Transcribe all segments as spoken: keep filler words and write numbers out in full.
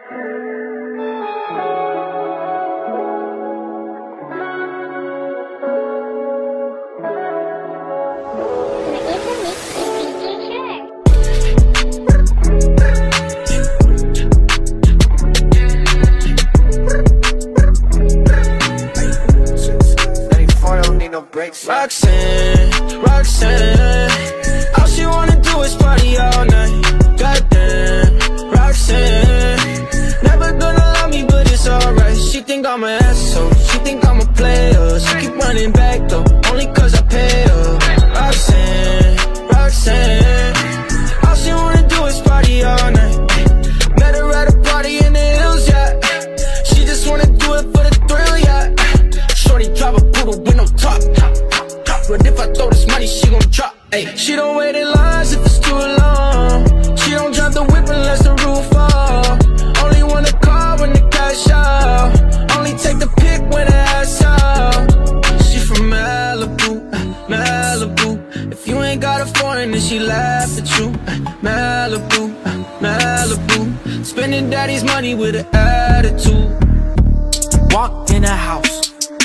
Roxanne, Roxanne, all she wanna do is party all night. Goddamn, Roxanne, never gonna love me, but it's alright. She think I'm an asshole, she think I'm a player. She keep running back though, only cause I pay her. Roxanne, Roxanne, all she wanna do is party all night. Met her at a party in the hills, yeah. She just wanna do it for the thrill, yeah. Shorty drive a poodle with no top. But if I throw this money, she gon' drop. Ay. She don't wait in lines if it's too long. She don't drive the whip unless the roof fall. Only wanna call when the cash out. Only take the pic when the ass out. She from Malibu, Malibu. If you ain't got a foreign, then she laugh at you. Malibu, Malibu. Spending daddy's money with an attitude. Walked in a house,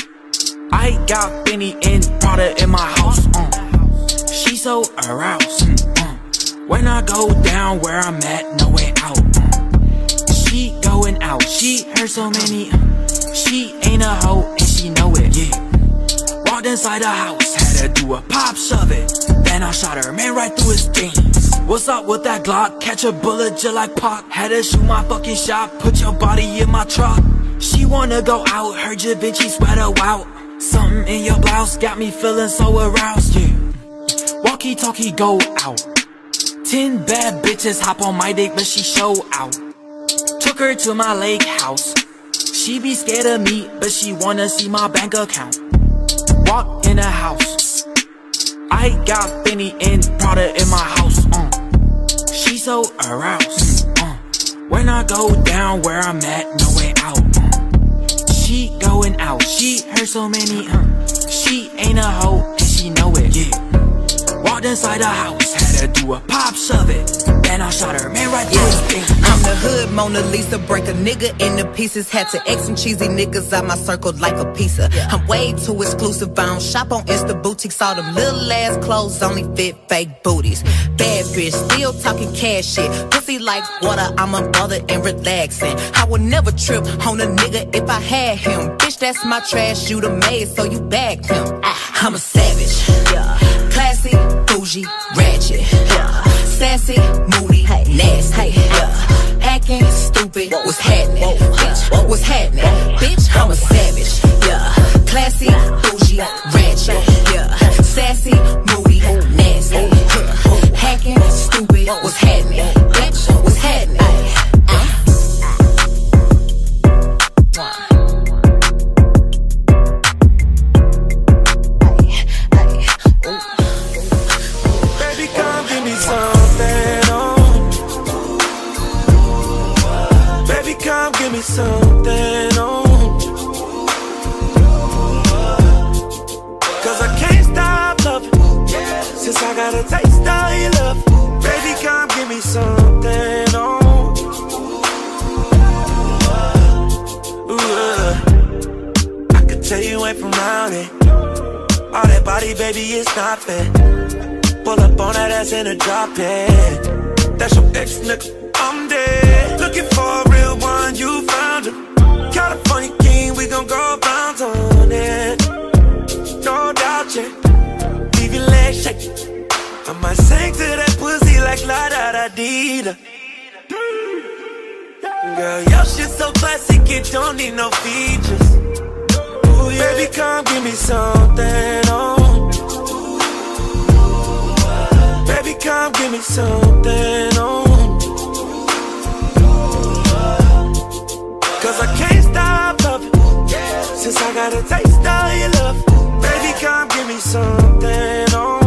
I got Benny and Prada in my house. uh. She so aroused. uh. When I go down where I'm at, no way out. uh. She going out, she heard so many. uh. She ain't a hoe and she know it. Yeah. Walked inside the house, had to do a pop shove it. Then I shot her man right through his jeans. What's up with that Glock? Catch a bullet just like Pac. Had to shoot my fucking shot, put your body in my truck. She wanna go out, her Da Vinci sweater out. Something in your blouse got me feeling so aroused, yeah. Walkie-talkie go out. Ten bad bitches hop on my dick, but she show out. Took her to my lake house. She be scared of me, but she wanna see my bank account. Walk in a house, I got Benny and Prada in my house. uh. She so aroused. uh. When I go down where I'm at, no way out. uh. She going out, she heard so many. uh. She ain't a hoe and she know it. Yeah. Walked inside the house, had to do a pop shove it. Then I shot her man right through his thing. I'm the hood Mona Lisa, break a nigga into pieces. Had to X some cheesy niggas out my circle like a pizza. I'm way too exclusive, I don't shop on Insta boutiques. All them little ass clothes only fit fake booties. Bad bitch, still talking cash shit. Pussy like water, I'm a mother and relaxing. I would never trip on a nigga if I had him. Bitch, that's my trash, you the maid, so you bagged him. I'm a savage, yeah. Classy, bougie, ratchet, yeah. Sassy, moody, nasty, yeah. Acting stupid, what's happening? Bitch, what's happening? Bitch, I'm a savage, yeah. Classy, bougie, ratchet, yeah. Sassy, moody, nasty, yeah. Hacking, stupid, what's happening? Bitch, what's happening? Give me something on, cause I can't stop loving, since I got a taste of your love. Baby, come give me something on. Ooh, uh, I could tell you ain't from round it. All that body, baby, it's not fair. Pull up on that ass in a drop it. That's your ex nigga, I'm dead. Looking for a real one, you found him. California king, we gon' go bounce on it. No doubt, yeah. Leave your legs shaking. I might sing to that pussy like la da da dee da. Girl, your shit so classic, it don't need no features. Ooh, yeah. Baby, come give me something on. Baby, come give me something on. Cause I can't stop loving, since I got a taste of your love. Baby, come give me something on.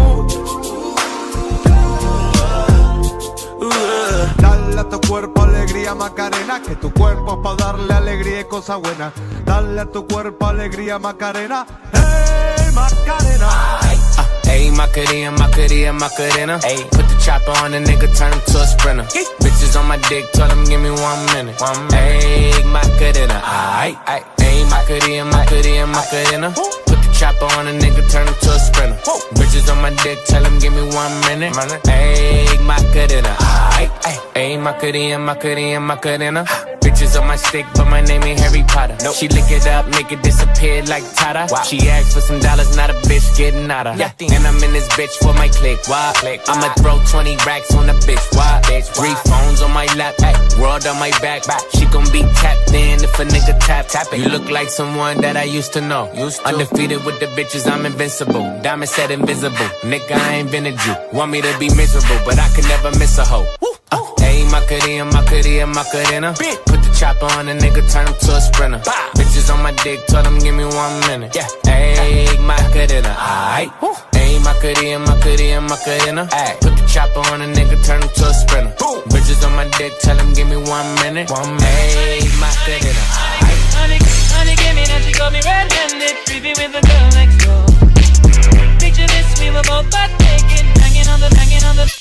Ooh, uh. Dale a tu cuerpo alegría, Macarena, que tu cuerpo es pa' darle alegría y cosas buenas. Dale a tu cuerpo alegría, Macarena. Hey, Macarena. Ay. Uh, ayy, Macarena, Macarena, Macarena. Ayy, put the chopper on a nigga, turn him to a sprinter. Yeah. Bitches on my dick, told him give me one minute. One minute. Ayy, Macarena, aight, aight. Ayy, Macarena, Macarena, Macarena. Put the chopper on a nigga, turn him to a sprinter. Whoa. Bitches on my dick, tell him give me one minute. Ayy, Macarena, aight, aight. Ayy, Macarena, Macarena, Macarena. Bitches on my stick, but my name ain't Harry Potter. Nope. She lick it up, make it disappear like Tata. Wow. She asked for some dollars, not a bitch getting out of. Yeah. And I'm in this bitch for my click. Why? Click. I'ma throw twenty racks on the bitch. Why? Bitch. Three phones on my lap, ay. World on my back. back. She gon' be tapped in if a nigga tap. tap it. You look like someone that I used to know. Used to. Undefeated with the bitches, I'm invincible. Diamond said invisible. Nigga, I ain't been a Jew. Want me to be miserable, but I can never miss a hoe. Uh, ayy, Macarena, Macarena, Macarena. Put the chopper on a nigga, turn him to a sprinter. Bah. Bitches on my dick, told him give me one minute. Yeah. Ayy, Macarena, aight. Ayy, Macarena, Macarena, Macarena. Ay. Put the chopper on a nigga, turn him to a sprinter. Boom. Bitches on my dick, tell him give me one minute. One minute. Ayy, Macarena, aight. Honey, honey, give me that, she got me red-handed, creepy with the girl next door. Picture this, we were both butt naked, hanging on the, hanging on the.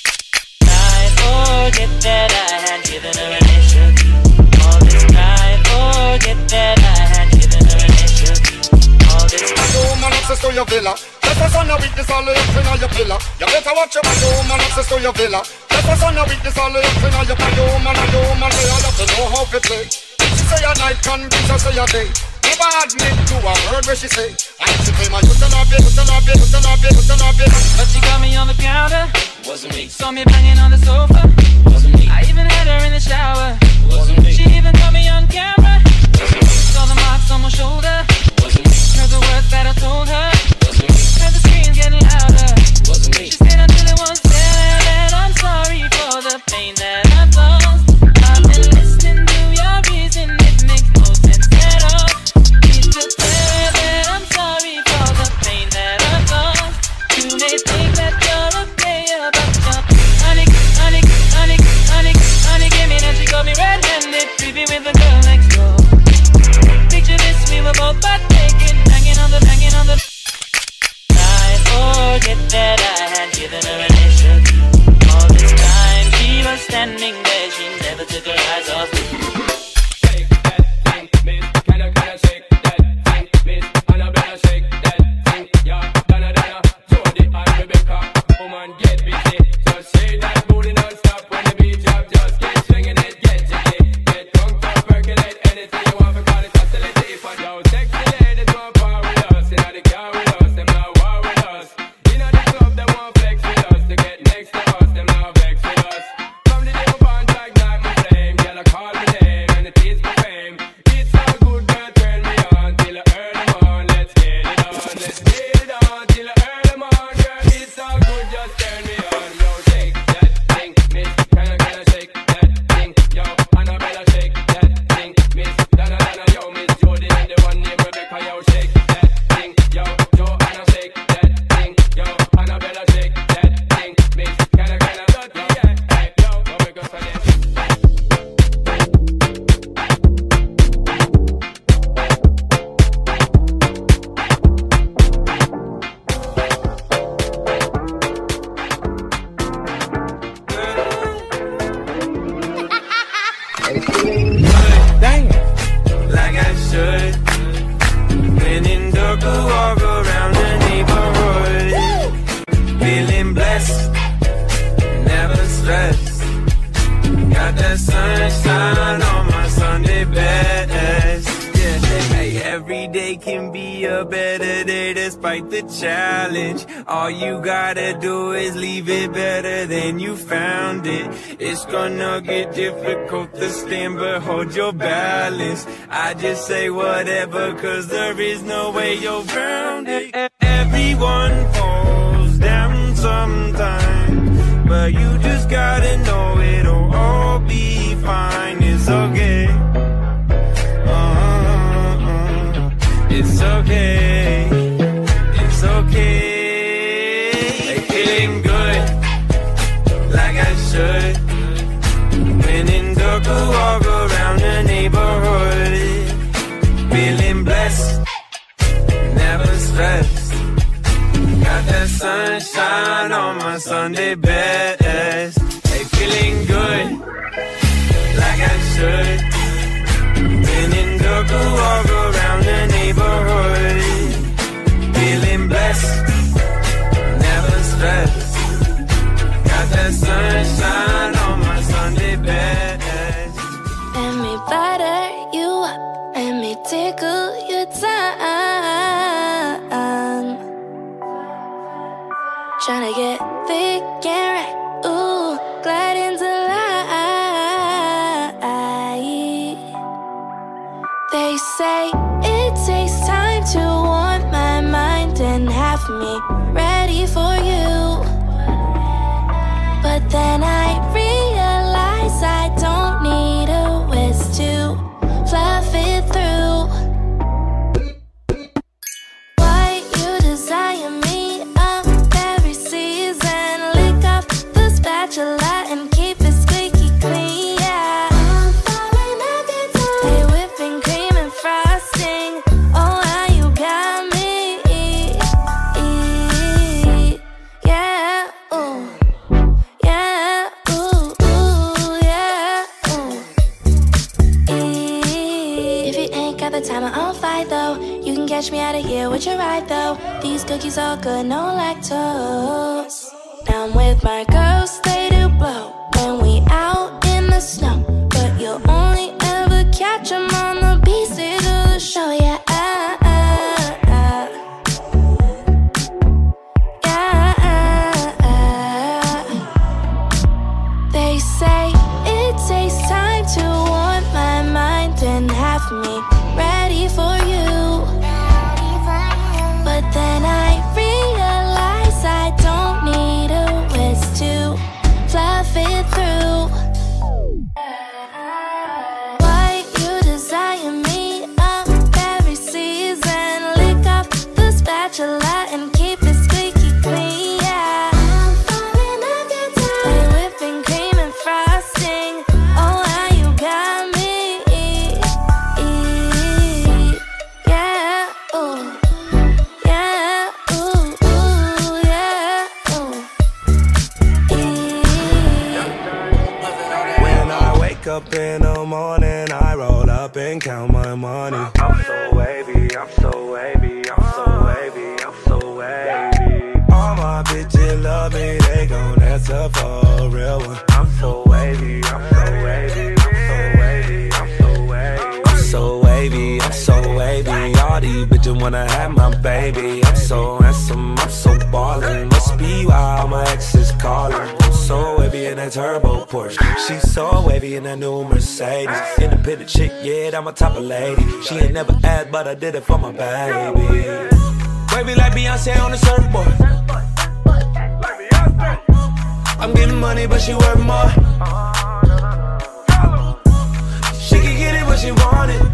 Forget that I had given her an initial key. All this time, forget that I had given her an initial key. All this time. Woman access to your villa. Let us on a witness all the thing on your pillar. You better watch your woman access to your villa. Let us on a witness all the thing on your pillar. Woman and woman, they all have to know how to play. She say a night, can be so say a day. Never admit to a word where she say. I she say my hood and a bit, hood and a bit, hood and a bit, hood and a bit. But she got me on the counter. Wasn't me. Saw me banging on the sofa. Wasn't me. I even had her in the shower. Wasn't me. She even got me on camera. Wasn't me. Saw the marks on my shoulder. Wasn't me. Heard the words that I told her. Wasn't me. Heard the screams getting louder. Wasn't me. She stayed until it was said that I'm sorry for the pain that I caused. I've been listening to your reason, it makes no sense at all. Need to tell her that I'm sorry for the pain that I caused. You may think that you're a player, but you're honey, honey, honey, honey, honey, give me that, she got me red-handed, creepy with the girl next door. Picture this, we were both butt naked, hanging on the, hanging on the. I forget that I had given her an initial key. All this time she was standing there, she never took her eyes off me. Shake that thing, miss. Can I, can I shake that thing, miss? And I better shake that thing, yeah. Donna, Donna, Jody and Rebecca. Woman, get busy. Just shake that booty non-stop when the beat drop. Just keep swinging it, get jiggy. Get drunk, don't percolate anything you want. Because it's hostility if I don't. Sexy ladies want power with us. You know the car with us, them not war with us. You know the club, they want flex with us. To get next to us, them not vex with us. From the day we born, like night my flame. Girl, I call my name and it is my fame. It's so good, girl, turn me on till I earn them on. Let's get it on, let's get it on till I earn them on. Girl, it's so good, just turn me on. Yo, shake that thing, miss. Can I, can I shake that thing? Yo, Annabella, shake that thing, miss. Donna, Donna, yo, Miss Jody and the one named Rebecca. Yo, shake that thing, yo, Joanna, shake that thing, yo, Annabella, shake that thing, miss. Can I, can I, dirty, yeah, hey, yo, go make us a dance. Damn. Like I should. When in dark, I walk around the neighborhood. Feeling blessed, never stressed. Got that sunshine on my Sunday best. Yeah, hey, every day can be a better day despite the challenge. All you gotta do is leave it better than you found it. It's gonna get difficult to stand, but hold your balance. I just say whatever, cause there is no way you're grounded. Everyone falls down sometime, but you just gotta know it'll all be fine. It's okay. Uh-uh-uh. It's okay. It's okay. Hey, feeling good, like I should. When in dark, I walk around the neighborhood. Feeling blessed, never stressed. Got Sunday best. Hey, feeling good, like I should. Been in Durga, walk around the neighborhood. Feeling blessed, never stressed. Got that sunshine on my Sunday best. Let me butter you up, let me tickle your tongue. Tryna get thick and right, ooh, glide into light. They say it takes time to warm my mind and have me ready for you. But then I realize I don't need a whisk to fluff it through. Why you desire me up every season? Lick up the spatula and keep it squeaky clean, yeah. I'm falling every time. Hey, whipping cream and frosting. Oh, how you got me, yeah, ooh. Yeah, ooh, ooh, yeah, ooh. If you ain't got the time, I'll fight though. You can catch me out of here with your ride though. These cookies all good, no lactose. Now I'm with my girls, they do blow when we out in the snow. But you'll only ever catch them on the B-stage of the show, yeah. They say it takes time to warm my mind and have me ready for you. But then I realize I don't need a whisk to fluff it through. Why you desire me up every season? Lick up the spatula and keep it squeaky clean, yeah. I'm falling every time. Hey, whipping cream and frosting. Oh, how you got me, yeah, ooh. Yeah, ooh, ooh, yeah, ooh. When I wake up in the morning, I roll up and count my money. I'm so wavy, I'm so wavy, I'm so wavy, I'm so wavy. All my bitches love me, they gon' answer for a real one. I'm so wavy, I'm so wavy, I'm so wavy, I'm so wavy. I'm so wavy, I'm so wavy. All these bitches wanna have my baby. I'm so handsome, I'm so ballin'. Must be why all my exes callin'. I'm so wavy in that turbo Porsche. She's so wavy in that new Mercedes. Independent chick, yeah, I'm a type of lady. She ain't never asked, but I did it for my baby. Wavy like Beyonce on the surfboard. I'm getting money, but she worth more. She can get it, but she want it.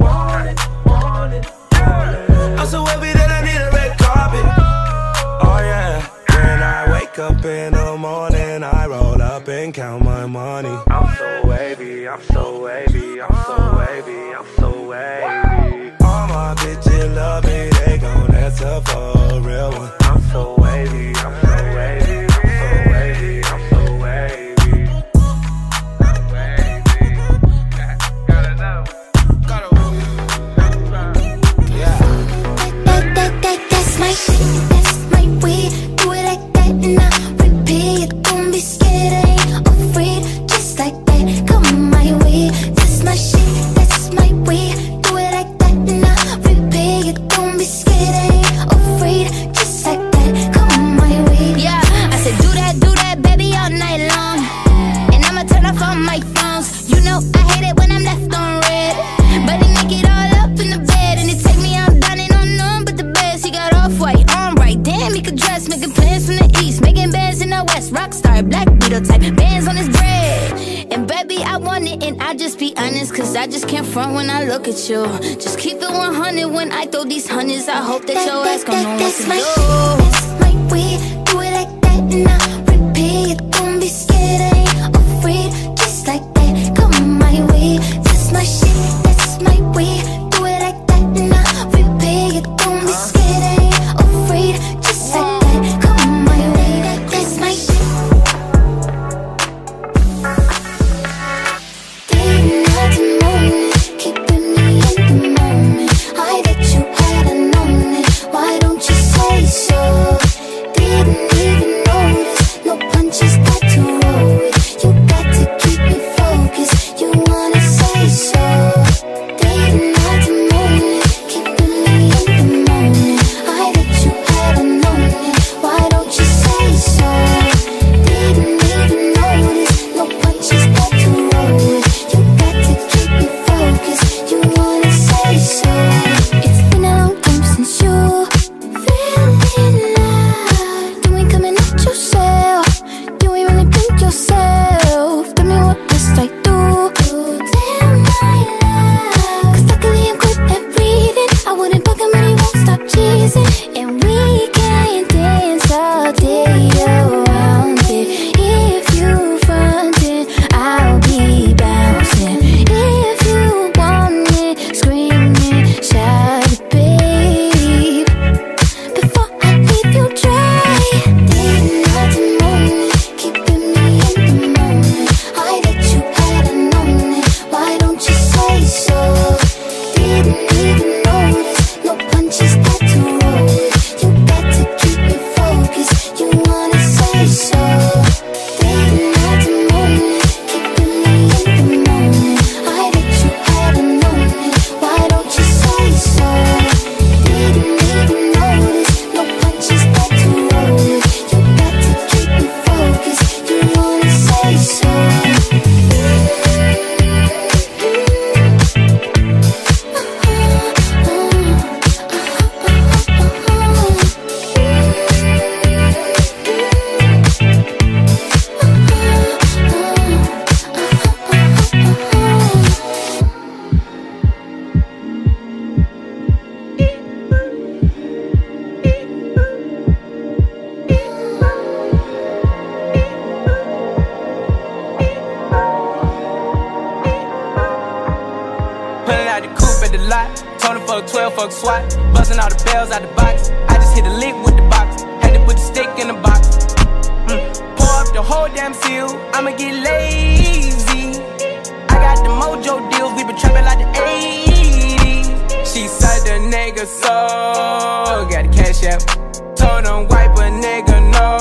I'm so wavy that I need a red carpet. Oh yeah. When I wake up in the morning, I roll up and count my money. I'm so wavy, I'm so wavy, I'm so wavy, I'm so wavy. All my bitches love me, they gon' answer for a real one. I'm so wavy, I'm so wavy, I'm so wavy, I'm so wavy. I'm wavy. Gotta know. Gotta know. Yeah. That, that, that, that's my shit, that's my way. Do it like that and I repeat. Don't be scared, I ain't afraid. Just like that, come my way. That's my shit, that's my way. Do it like that and I repeat. Don't be scared, I ain't afraid. Just like that, come my way. Yeah, I said do that, do that, baby, all night long. And I'ma turn off all my phones. You know I hate it when I'm left on red. But he make it all up in the bed. And it take me out dining on none but the best. He got off-white, on right, damn, he could dress. Making plans from the east, making bands in the west. Rockstar, black beetle type, bands on his bread. And baby, I want it and I just be honest. Cause I just can't front when I look at you. Just keep it one hundred when I throw these hundreds. I hope that, that your ass gon' know what to do. That's my way, do it like that and I repeat. Don't be scared, I ain't afraid. Just like that, come my way. That's my shit, that's my way. Do it like that and I repeat. Don't be scared, I ain't afraid. Just like that, come my way. That's my shit, lot. Told him fuck twelve, fuck SWAT. Busting all the bells out the box. I just hit a lick with the box. Had to put the stick in the box. Mm. Pour up the whole damn seal. I'ma get lazy. I got the mojo deals. We been trapping like the eighties. She said the nigga so. Got the cash out. Told him wipe a nigga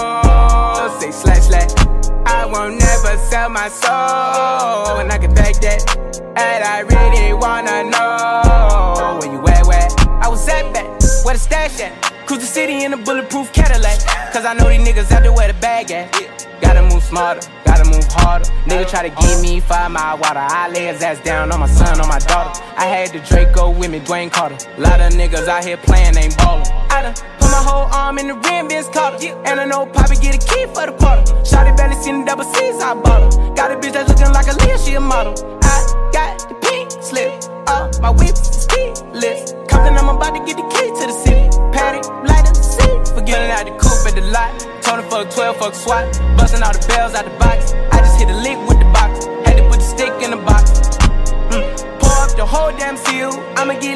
no. Say slash slash. I won't never sell my soul. And I can back that. And I really wanna know where you at, where I was at back, where the stash at. Cruise the city in a bulletproof Cadillac. Cause I know these niggas out there where the bag at. Gotta move smarter, gotta move harder. Nigga try to give me five mile water. I lay his ass down on my son, on my daughter. I had the Draco with me, Dwayne Carter. Lot of niggas out here playing, ain't ballin'. I done put my whole arm in the rim, Vince Carter. And I know Poppy get a key for the quarter. Shawty barely seen the double C's, I bought her. Got a bitch that's looking like a Leah, she a model. I got the pink slip, uh, my whips is keyless. Compton, I'm about to get the key to the city. Patty, light up the seat. Forgetting out the coupe at the lot. Told him fuck twelve, fuck SWAT. Busting all the bells out the box. I just hit a lick with the box. Had to put the stick in the box. Mm. Pour up the whole damn seal. I'ma get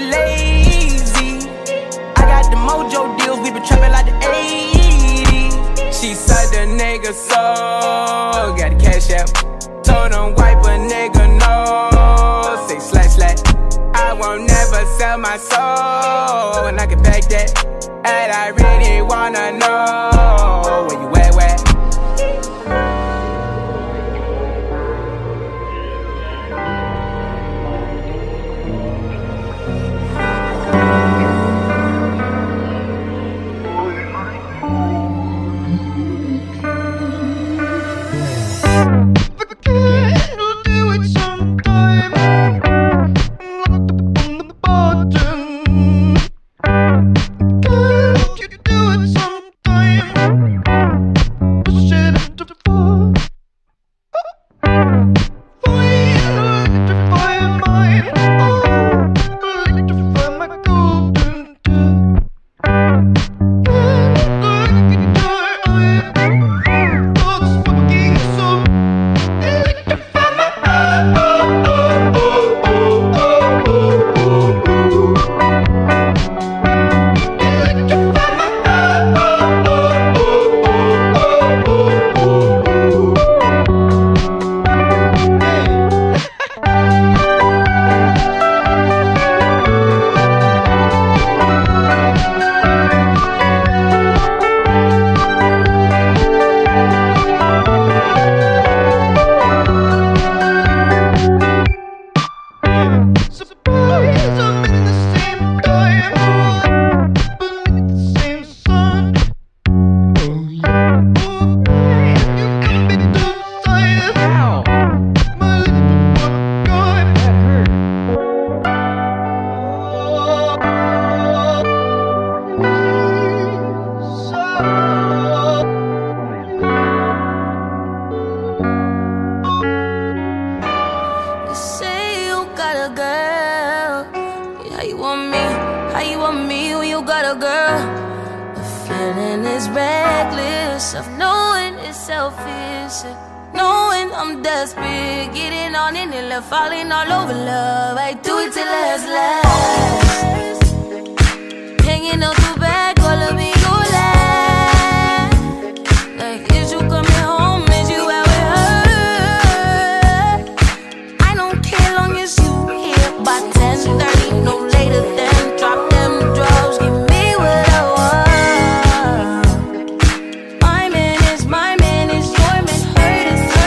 lazy. I got the mojo deals. We been trapping like the eighties. She said the nigga so. Got the cash out. Told him wipe a nigga no. Say slash slash. I won't never sell my soul. And I can back that. And I really wanna know where you at, where?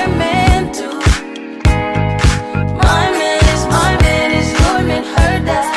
Heard that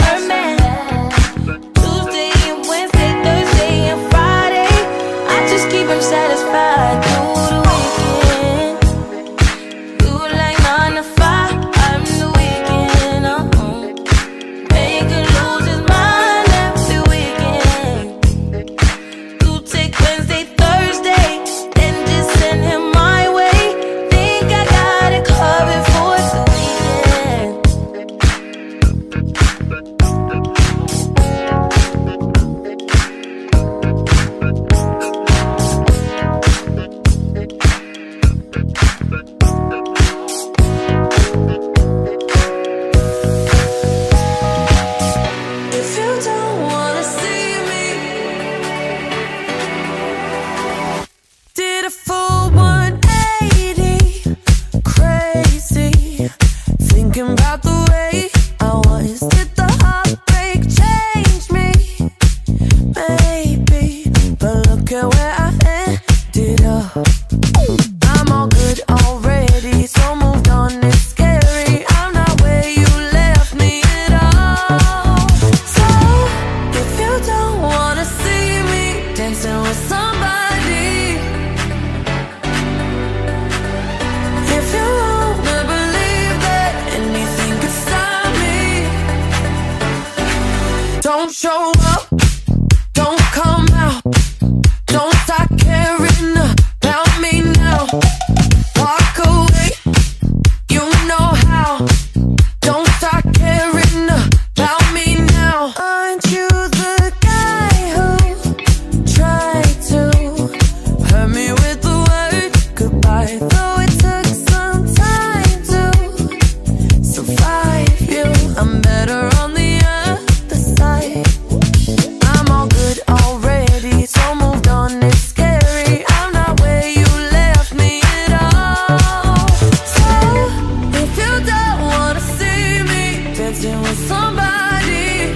Don't show up, don't come out, don't start caring about me now. Walk away, you know how. Don't start caring about me now. Aren't you the guy who tried to hurt me with the word goodbye? Though it took some time to survive you, I'm better on the other side. I'm all good already, so moved on, it's scary. I'm not where you left me at all. So if you don't wanna see me dancing with somebody,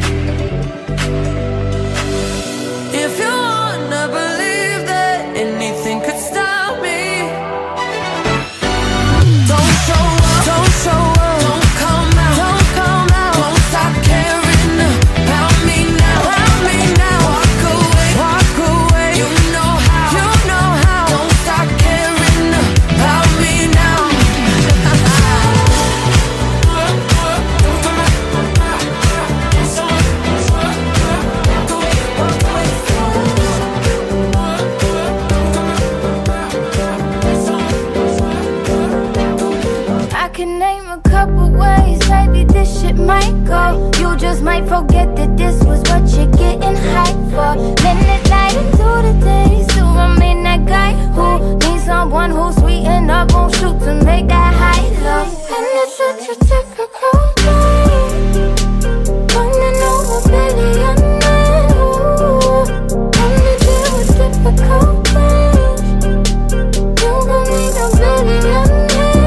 if you wanna believe that anything could stop me, don't show up, don't show up, don't come out, don't come out, don't stop caring about me now, about me now. Walk away, walk away, you know how, you know how. Don't stop caring about me now. I can name a couple ways, maybe this shit might go. You just might forget that this was what you're getting hyped for. Minute night into the day, so I mean that guy who needs someone who's sweetened up, won't shoot to make that high low. And it's such a typical day, running over billionaires. Wanna deal with difficult things, you gon' need a billionaire.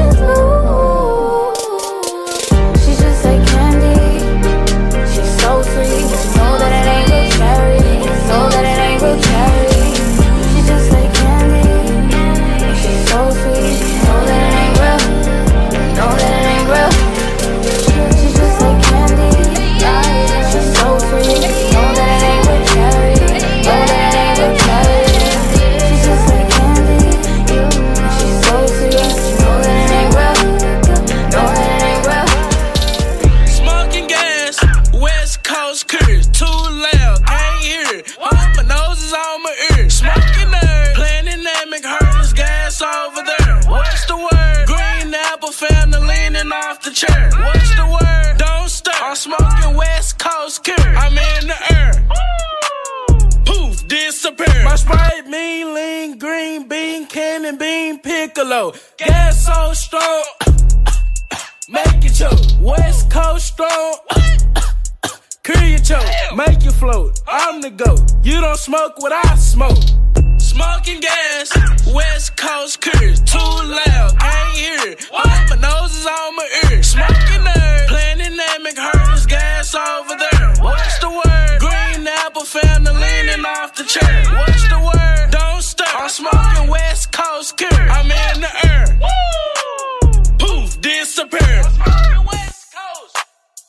She's just like candy, she's so sweet. Know that it ain't real cherry, know that it ain't real cherry. She's just like candy, she's so sweet. Know that it ain't real, know that it ain't real. She's just like candy, she's so sweet. Know that it ain't real cherry, know that it ain't real cherry. She's just like candy, she's so sweet. Know that it ain't real, know that it ain't real. Smoking gas, West Coast curse, too loud, can't hear it. Hold my nose is on my ear. Smoking nerd, playing dynamic, hurtless gas over there. What's the word? Green apple family leaning off the chair. What's the word? Don't stir. I'm smoking West Coast curse. I'm in the air. Poof, disappear. My Sprite, mean, lean, green bean, cannon bean, piccolo. Gas so strong, make it choke. West Coast strong, clear your choke, make you float. I'm the GOAT. You don't smoke what I smoke. Smoking gas, West Coast curse, too loud, can't hear it. Hold my nose is on my ear. Smoking nerd, playing dynamic, hurtless gas over there. What's the word? Green apple family leaning off the chair. What's the word? Don't stir. I'm smoking West Coast curse. I'm in the air. Poof, disappear. West Coast.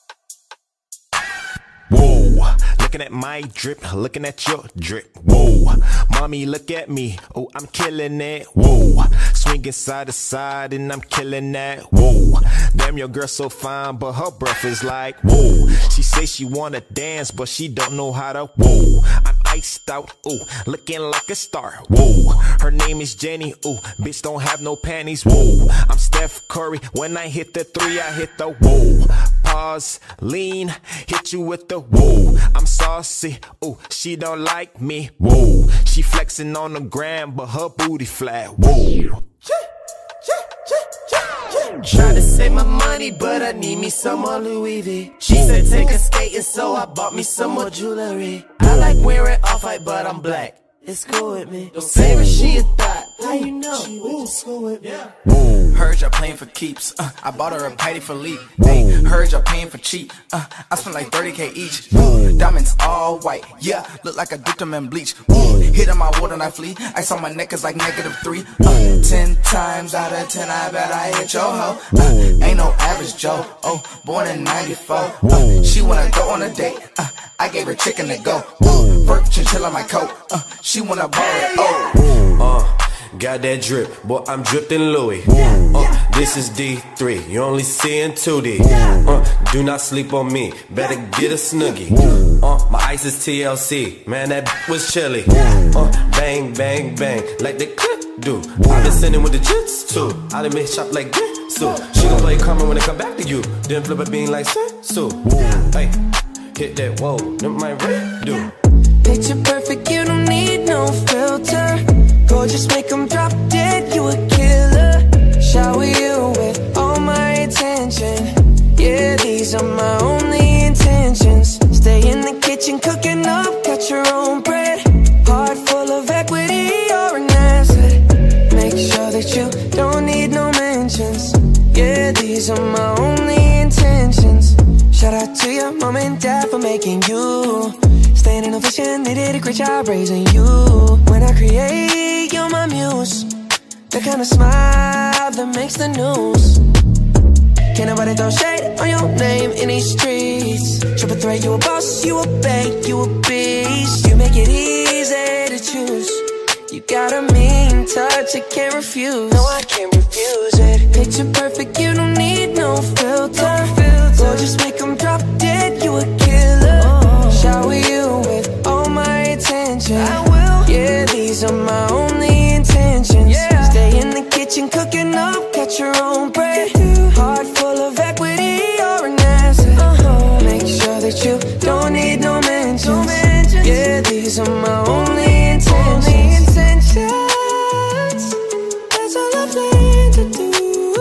Whoa, looking at my drip, looking at your drip. Whoa, mommy, look at me. Oh, I'm killing it. Whoa, swinging side to side and I'm killing that. Whoa, damn, your girl so fine, but her breath is like whoa. She say she wanna dance, but she don't know how to. Whoa, I'm iced out. Ooh, looking like a star. Whoa, her name is Jenny. Ooh, bitch don't have no panties. Whoa, I'm Steph Curry. When I hit the three, I hit the whoa. Pause, lean, hit you with the whoa. I'm saucy, ooh, she don't like me, whoa. She flexing on the gram, but her booty flat, whoa. Trying to save my money, but I need me some more Louis V. She said take a skating, so I bought me some more jewelry. I like wearing off-white, but I'm black. It's cool with me. Don't say what she a thought. How you know? She went to school with me. Whoa. Heard y'all playing for keeps. Uh, I bought her a Patty for Lee. Hey, heard y'all paying for cheap. Uh, I spent like thirty K each. Ooh, diamonds all white. Yeah, look like I dipped them in bleach. Ooh, hit on my water and I flee. Ice on my neck is like negative three. Uh, ten times out of ten, I bet I hit your hoe. Uh, ain't no average Joe. Oh, born in ninety-four. Uh, she wanna go on a date. Uh, I gave her chicken to go. Ooh, Burke chinchilla my coat. Uh, she wanna borrow it. Oh. Uh, got that drip, boy, I'm dripped in Louis. Uh, this is D three, you only see in two D. Uh, do not sleep on me, better get a Snoogie. Uh, my ice is T L C, man, that was chilly. Uh, bang, bang, bang, like the clip do. I been sending with the jits too. I done made shop like this, so she gon' play karma when it come back to you. Then flip a bean like so. Hey, hit that, whoa, that my red do. Picture perfect, you don't need no filter. Gorgeous, make them drop dead, you a killer. Shower you with all my attention. Yeah, these are my only intentions. Stay in the kitchen, cooking up, got your own bread. Heart full of equity, you're an asset. Make sure that you don't need no mentions. Yeah, these are my only intentions. Shout out to your mom and dad for making you. Staying in vision, they did a great job raising you. When I create, you're my muse. The kind of smile that makes the news. Can't nobody throw shade on your name in these streets. Triple threat, you a boss, you a bank, you a beast. You make it easy to choose. You got a mean touch, I can't refuse. No, I can't refuse it. Picture perfect, you don't need no filter. No filter. Or just make them drop dead, you a killer. Oh. Shower you with all my attention. I will. Yeah, these are my only intentions. Yeah. Stay in the kitchen, cooking up, got your own bread. Heart full of equity, you're an asset. Uh-huh. Make sure that you don't need no mentions. No mentions. Yeah, these are my only intentions. Only intentions. That's all I plan to do.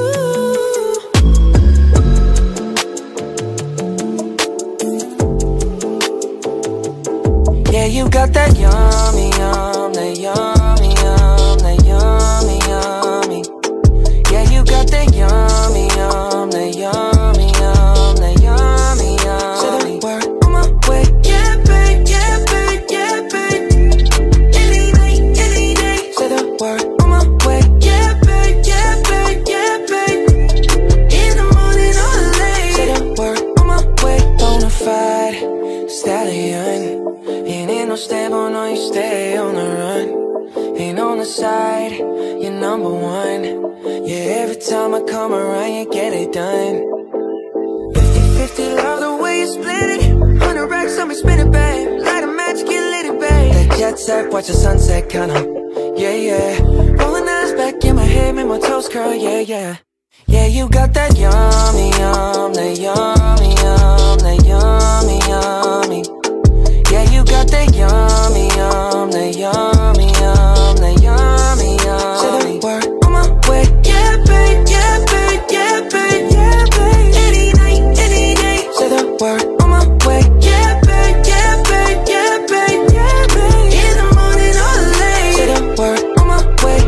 Yeah, you got that yummy, yum, that yummy, yum, that yummy, yummy. Yeah, you got that yummy, yum, that yummy, yum, that yummy, yummy. Say the word on my way. Yeah, babe, yeah, babe, yeah, babe. Any night, any day. Say the word on my way. Yeah, babe, yeah, babe, yeah, babe. In the morning or late. Say the word on my way. Bonafide stallion. Ain't no stable, no, you stay on the run. Ain't on the side, you're number one. Yeah, every time I come around, you get it done. Fifty fifty, love the way you split it. Hundred racks on me, spin it, babe. Light a match, get lit, babe. That jet set, watch the sunset, kinda. Yeah, yeah. Rolling eyes back in my head, make my toes curl, yeah, yeah. Yeah, you got that yummy, yum, that yummy, yum, that yummy, yummy. Yeah, you got that yummy, yum, that yummy, yum, that yummy, yummy. Say the word on my way. Yeah, babe, yeah, babe, yeah, babe, yeah, babe. Any night, any day. Say the word on my way. Yeah, babe, yeah, babe, yeah, babe, yeah, babe. In the morning or late. Say the word on my way.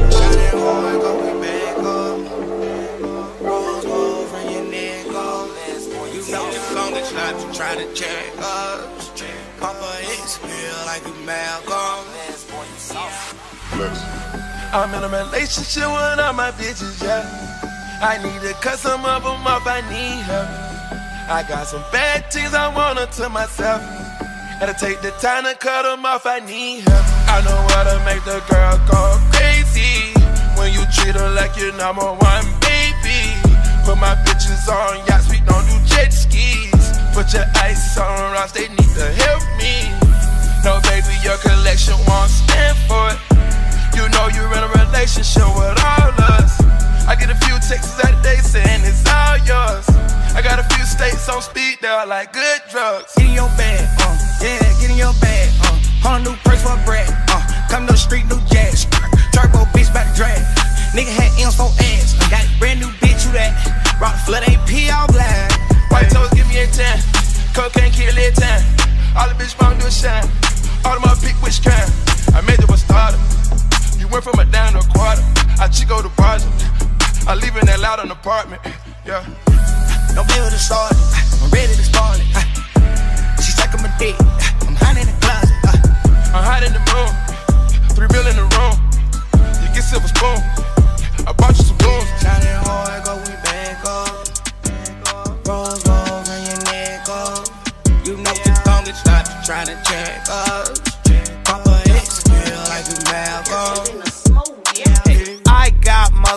Rose gold from your neck off. You know the longest not to try to check us. Papa X feel like you Malcolm. I'm in a relationship with all my bitches, yeah. I need to cut some of them off, I need help. I got some bad things I want to myself. Gotta take the time to cut them off, I need help. I know how to make the girl go crazy. When you treat her like your number one baby. Put my bitches on yachts, we don't do jet skis. Put your ice on rocks, they need to help me. No, baby, your collection won't stand for it. You know you're in a relationship with all us. I get a few texts out of day saying it's all yours. I got a few states on speed, they're like good drugs. Get in your bag, uh, yeah, get in your bag, uh. Hundred new perks for a brat, uh. Come to the street, new jazz. Turbo bitch back to drag. Nigga had M's for ass. Got a brand new bitch, who that? Rock the flood A P all black. White toes give me a ten. Cocaine kill it ten. All the bitch wanna do is shine. All of my pick which kind. I made it a starter. You went from a down to a quarter. I Chico the project. I live in that loud an apartment. Yeah. No bill to start it. I'm ready to start it. She sucking my dick. I'm hot in the closet. I'm hot in the room. Three bill in the room. You get silver spoon. I bought you some blues. Shot it hard, go we back up. Rose gold from your neck up. You know the longest not to try to check us. Papa X feel like we Malcolm.